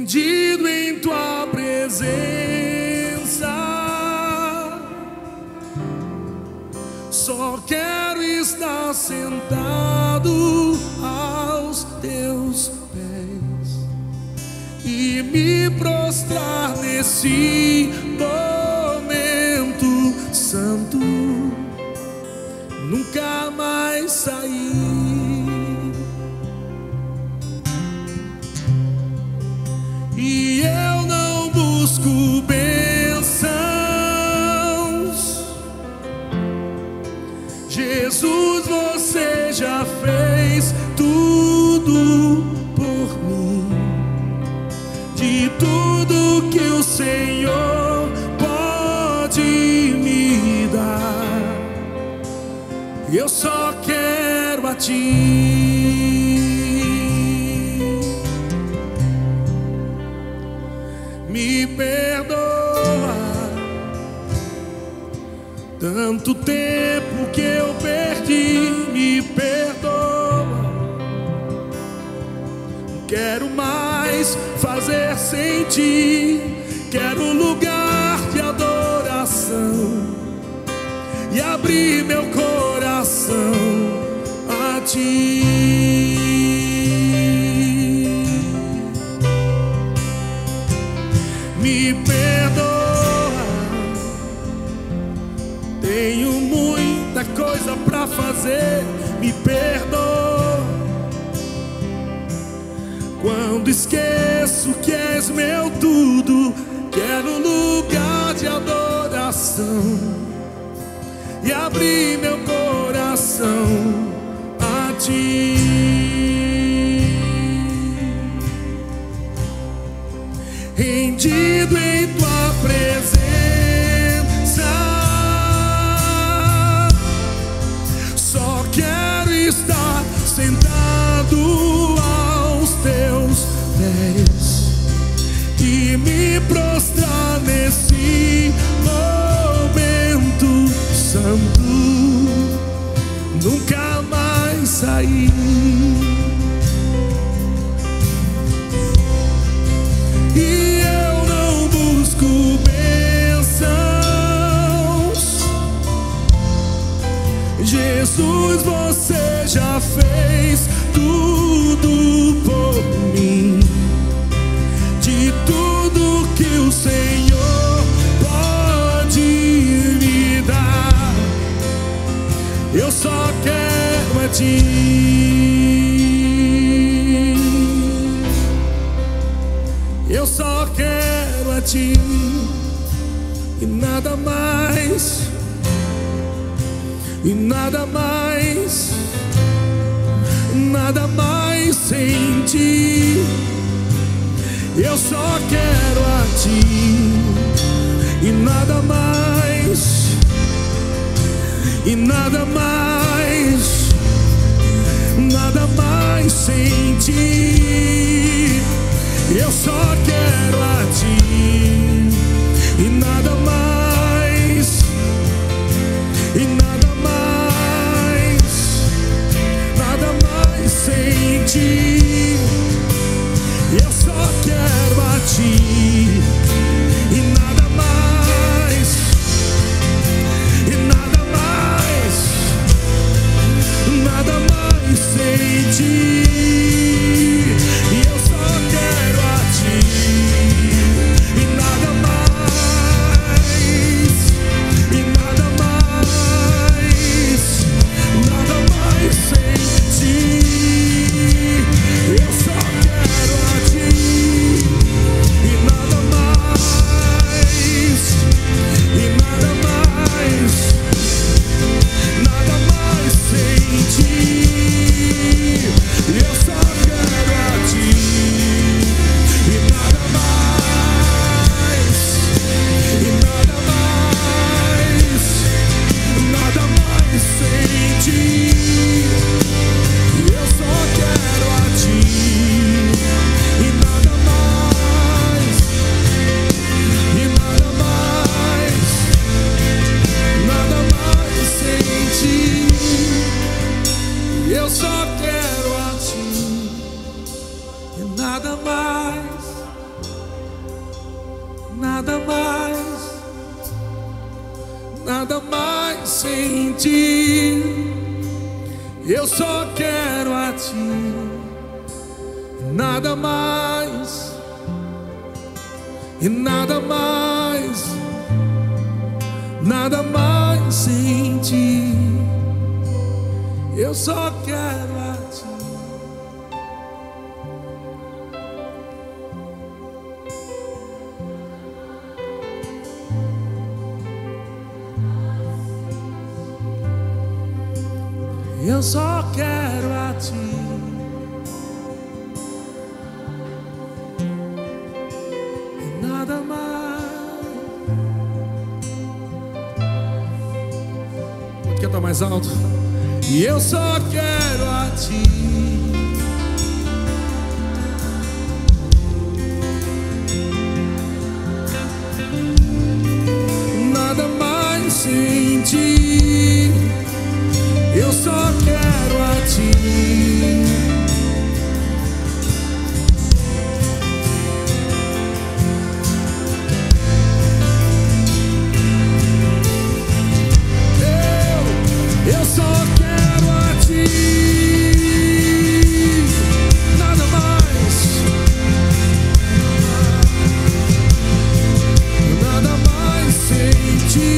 rendido em tua presença. Só quero estar sentado aos teus pés e me prostrar nesse momento santo, nunca mais sair. E eu não busco bênçãos, Jesus, você já fez tudo por mim. De tudo que o Senhor pode me dar, eu só quero a ti. Me perdoa tanto tempo que eu perdi. Me perdoa, não quero mais fazer sem ti. Quero um lugar de adoração e abrir meu coração a ti. Me perdoa, tenho muita coisa pra fazer. Me perdoa quando esqueço que és meu tudo. Quero um lugar de adoração e abrir meu coração a ti. Rendido em tua presença, só quero estar sentado aos teus pés e me prostrar nesse momento santo, nunca mais sair. E eu não busco bênçãos, Jesus, você já fez tudo por mim. De tudo que o Senhor pode me dar, eu só quero a ti. Eu só quero a ti e nada mais, e nada mais, nada mais sem ti. Eu só quero a ti e nada mais, e nada mais, nada mais sem ti. Eu só quero a ti e nada mais, e nada mais, nada mais sem ti. Eu só quero a ti e nada mais, e nada mais, nada mais sem ti. E eu só quero a ti. nada mais sem ti. Eu só quero a ti, nada mais, e nada mais sem ti. Eu só quero a ti. Eu só quero a ti. E nada mais. Pode cantar mais alto. E eu só quero a ti. Nada mais sem ti. Eu só quero a ti. Eu só quero a ti. Nada mais sem ti.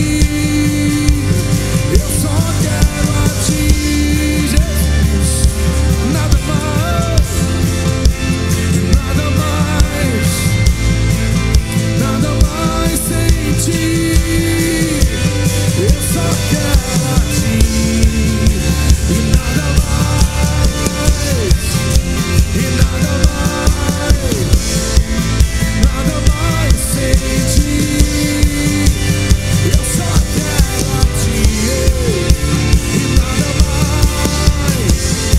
Eu só quero a ti, Jesus. Nada mais sem ti. Eu só quero a ti. E nada mais sem ti. Eu só quero a ti. E nada mais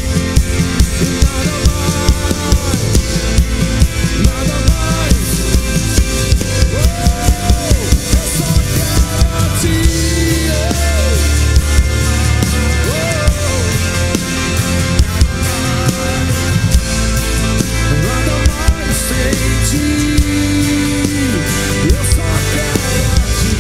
Oh, eu só quero a ti. Nada mais sem ti. Eu só quero a ti.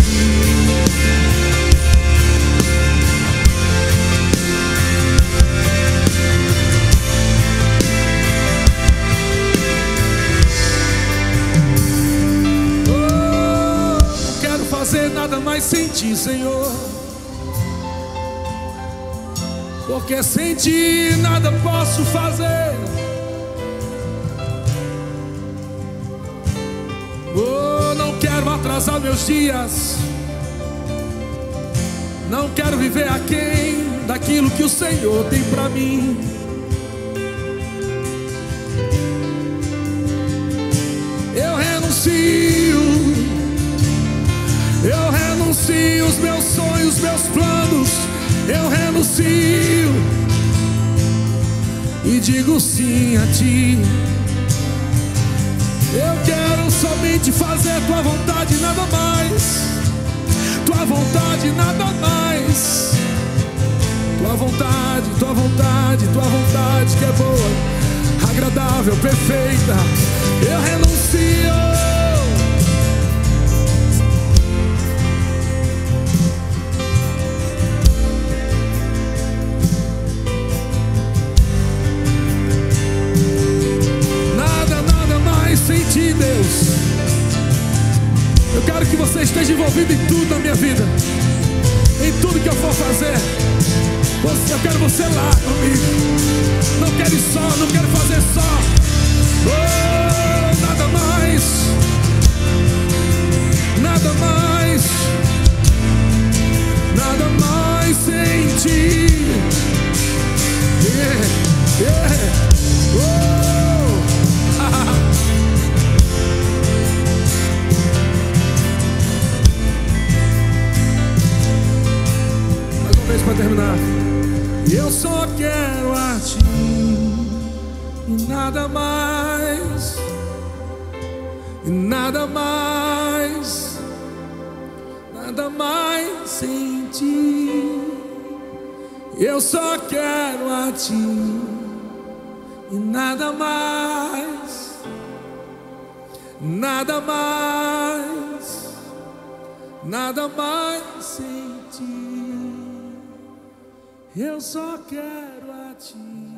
Não quero fazer nada mais sem ti, Senhor, porque sem ti nada posso fazer. Não quero atrasar meus dias, não quero viver aquém daquilo que o Senhor tem pra mim. Eu renuncio os meus sonhos, meus planos. Eu renuncio e digo sim a ti. Eu quero somente fazer tua vontade, nada mais. Tua vontade, nada mais. Tua vontade que é boa, agradável, perfeita. Eu renuncio. Sem ti, Deus. Eu quero que você esteja envolvido em tudo na minha vida, em tudo que eu for fazer. Eu quero você lá comigo. Não quero ir só, não quero fazer só. Nada mais sem ti. Para terminar, eu só quero a ti e nada mais sem ti. Eu só quero a ti e nada mais nada mais sem ti. Eu só quero a ti.